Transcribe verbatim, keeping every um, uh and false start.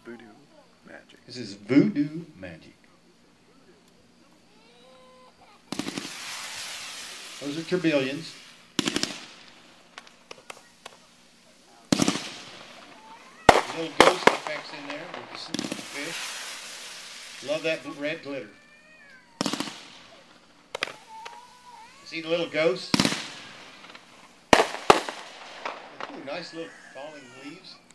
Voodoo magic. This is voodoo magic. Those are tourbillons. Little ghost effects in there with the fish. Love that red glitter. See the little ghosts? Ooh, nice little falling leaves.